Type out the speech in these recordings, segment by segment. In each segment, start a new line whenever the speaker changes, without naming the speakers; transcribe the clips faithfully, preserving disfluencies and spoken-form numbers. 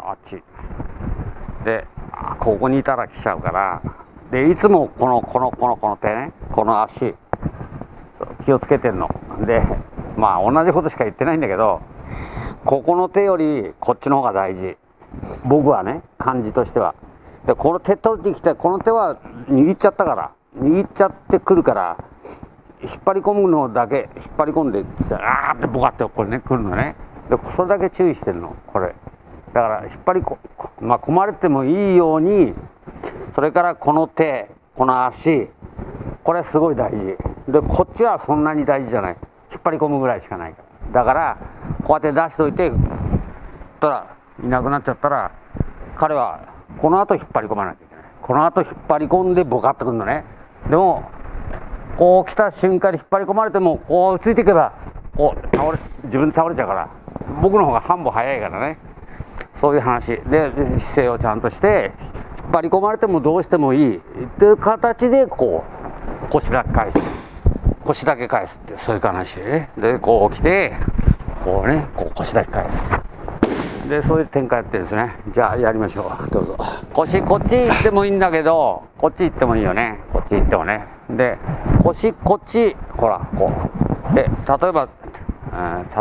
あっちで、ここにいたら来ちゃうから、でいつもこのこのこのこの手ね、この足気をつけてんので、まあ同じことしか言ってないんだけど、ここの手よりこっちの方が大事、僕はね、感じとしては。でこの手取ってきて、この手は握っちゃったから、握っちゃってくるから、引っ張り込むのだけ引っ張り込んできて、あーってボカってこれねくるのね。でそれだけ注意してるの、これだから引っ張りこ、まあ、込まれてもいいように。それからこの手、この足、これすごい大事で、こっちはそんなに大事じゃない、引っ張り込むぐらいしかないから。だからこうやって出しといて、たらいなくなっちゃったら、彼はこの後引っ張り込まなきゃいけない。この後引っ張り込んでボカッとくるのね。でもこう来た瞬間に引っ張り込まれても、こうついていけばこう倒れ、自分で倒れちゃうから、僕の方が半歩早いからね。そういう話で、姿勢をちゃんとして、引っ張り込まれてもどうしてもいいっていう形で、こう腰だけ返す、腰だけ返すって、そういう話でね。でこう来て、こうね、こう腰だけ返すで、そういう展開やってるんですね。じゃあやりましょう、どうぞ。腰こっち行ってもいいんだけど、こっち行ってもいいよね、こっち行ってもね。で腰こっち、ほらこうで、例えば、うん、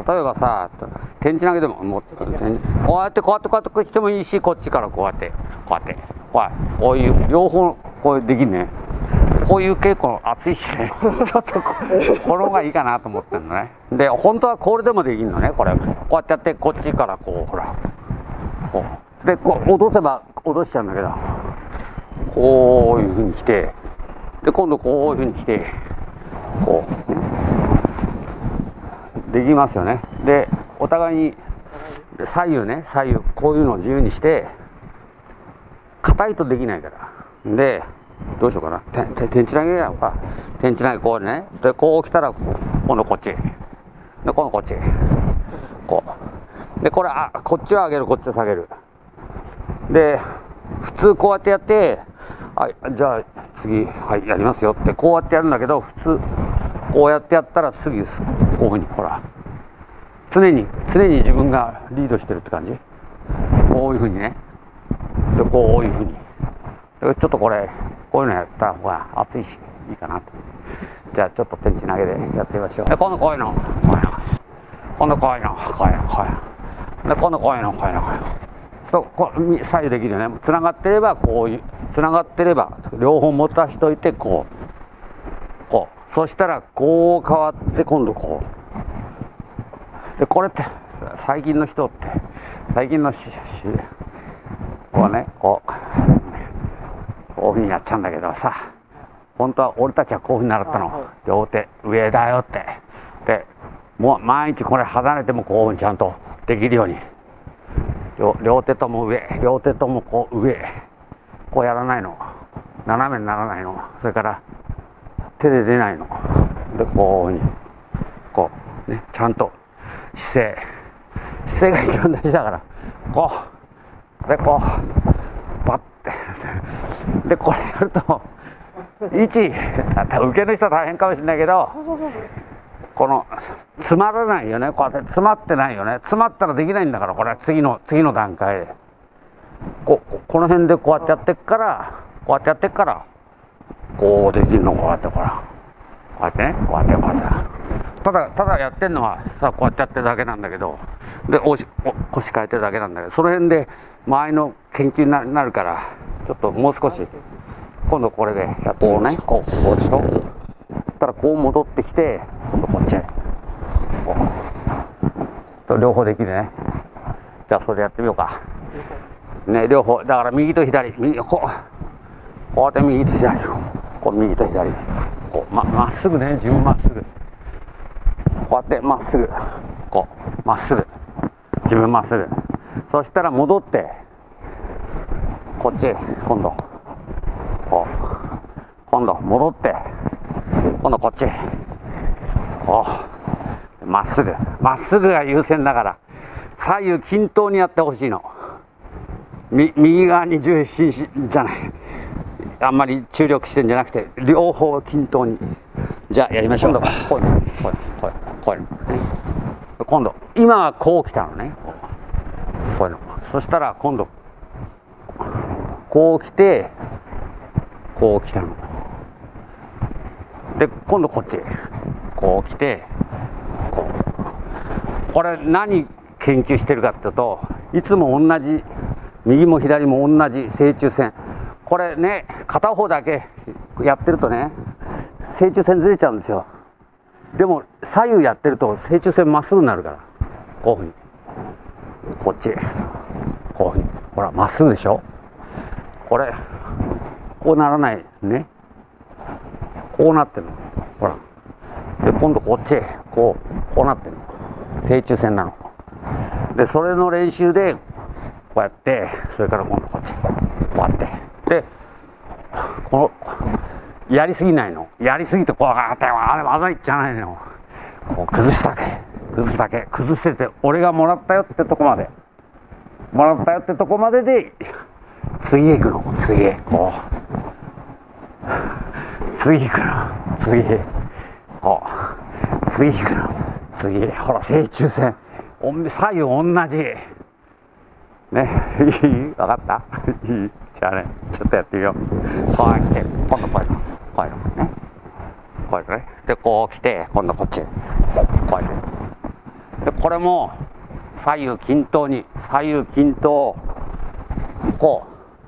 例えばさ、天地投げでももうこうやってこうやってこうやってこうしてもいいし、こっちからこうやってこうやってこうやってこういう両方こうできるね。こういう稽古熱いしねちょっとここの方がいいかなと思ってるのね。で本当はこれでもできるのね。これこうやってやって、こっちからこうほらこうで、こう戻せば戻しちゃうんだけど、こういうふうに来て、で今度こういうふうに来て、こう、ね、できますよね。でお互いに左右ね、左右こういうのを自由にして、硬いとできないから。でどうしようかな、てて天地投げやろうか。天地投げこうね、でこう来たら今度こっちで、今度こっちこうで、これあこっちは上げる、こっちは下げる。で普通こうやってやって、はい、じゃあ次はいやりますよってこうやってやるんだけど、普通こうやってやったら次こういうふうに、ほら常に常に自分がリードしてるって感じ。こういうふうにね、でこういうふうに、ちょっとこれこういうのやった方が熱いしいいかなと。じゃあちょっと天地投げでやってみましょう。で今度こういうの、こういうの、今度こういうの、こういうの、こういうの、で今度こういうの、こういうの、こういうのと、こう左右できるよね。つながってればこういう、つながってれば両方持たしといて、こうこう、そしたらこう変わって、今度こうで、これって最近の人って最近のししこうね、こうこういうふうにやっちゃうんだけどさ、本当は俺たちはこういうふうに習ったの。両手上だよって。でもう毎日これ離れてもこういうふうにちゃんとできるように、 両, 両手とも上、両手ともこう上、こうやらないの、斜めにならないの、それから手で出ないので、こういうふうにこうね、ちゃんと姿勢姿勢が一番大事だから、こうでこうバッてでこれやると位置、受けの人は大変かもしれないけど、この詰まらないよね。こうやって詰まってないよね。詰まったらできないんだから、これは次の次の段階で こ, この辺でこうやってやってっから、こうやってやってっからこうできるの。こうやってほらこうやってね、こうやってこうやってただただやってんのはさ、こうやってやってるだけなんだけど、でおしお腰変えてるだけなんだけど、その辺で周りの研究に な, なるから、ちょっともう少し今度これでやってこうね、こうこうでしょ。たらこう戻ってきて、今度こっちへこうと両方できるね。じゃあそれでやってみようかね。両方だから、右と左、右こうこうやって右と左、こう右と左、こう ま, まっすぐね、自分まっすぐ、こうやってまっすぐ、こうまっすぐ、自分まっすぐ。そしたら戻ってこっちへ、今度こう今度戻って、今度こっちこうまっすぐ、まっすぐが優先だから、左右均等にやってほしいの。み右側に重心しじゃない、あんまり注力してんじゃなくて、両方均等に。じゃあやりましょう。今度こういうの、こういうの、こういうの、今度今はこう来たのね、こういうの、 そしたら今度こう来てこう来たので、今度こっちこう来てこう。これ何研究してるかっていうと、いつも同じ、右も左も同じ正中線。これね、片方だけやってるとね、正中線ずれちゃうんですよ。でも左右やってると正中線まっすぐになるから、こういうふうにこっちこういうふうに、ほらまっすぐでしょ。これこうならないね、こうなってるの、ほら。で今度こっちこうこうなってるの、正中線なので、それの練習でこうやって、それから今度こっちこうやって、でこのやりすぎないの、やりすぎてこうガーってあれ技いっちゃわないの、こう崩すだけ崩すだけ崩してて、俺がもらったよってとこまでもらったよってとこまでで次へ行くの、次へこう次行くの、次へこう次行くの、次へ、ほら正中線左右同じね。いい？分かった？いい？じゃあね、ちょっとやってみよう。こう来て、今度こういうの、こういうのね、こういうのね。で、こう来て、今度こっち、こういうの。で、これも左右均等に、左右均等、こ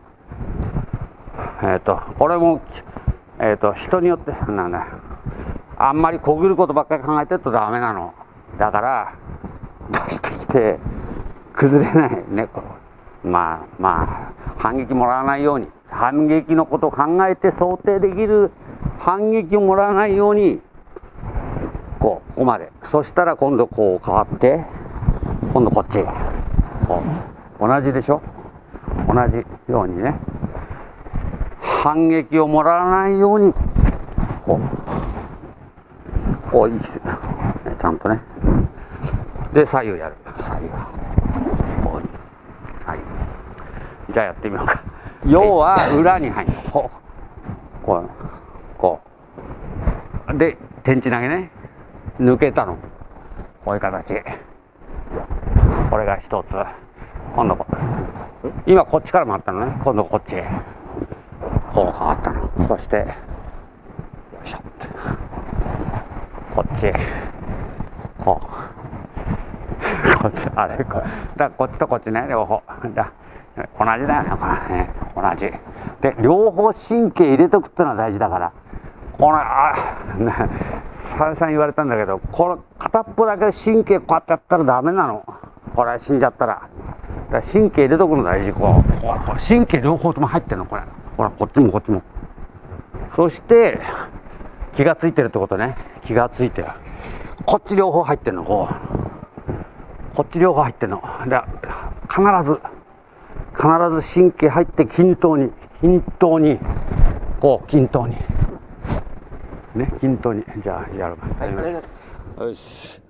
う。えっと、これも、えっと、人によって、なんだ、あんまりこぐることばっかり考えてるとダメなの。だから、出してきて、崩れないね、まあまあ反撃もらわないように、反撃のことを考えて想定できる反撃をもらわないように、こうここまで、そしたら今度こう変わって、今度こっちこう同じでしょ、同じようにね、反撃をもらわないようにこうこういいですね、ちゃんとね。で左右やる、左右こうに左右。じゃあやってみようか。要は裏に入る、こうこうこうで天地投げね、抜けたの、こういう形。これが一つ。今度こ今こっちから回ったのね、今度こっちこう変わったの。そしてよいしょ、こっちこうこっち、あれ、だからこっちとこっちね、両方だ同じだよね、これね、同じで、両方神経入れとくってのは大事だから。このあ再三言われたんだけど、この片っぽだけ神経こうやってやったらダメなの、これ死んじゃったら。だから神経入れとくの大事。こうこう神経両方とも入ってるの、これ、ほらこっちもこっちも。そして気がついてるってことね、気がついてる、こっち両方入ってるの、こうこっち両方入ってるのだ、必ず必ず神経入って均等に均等にこう均等にね、均等に。じゃあやるか、はい、よし。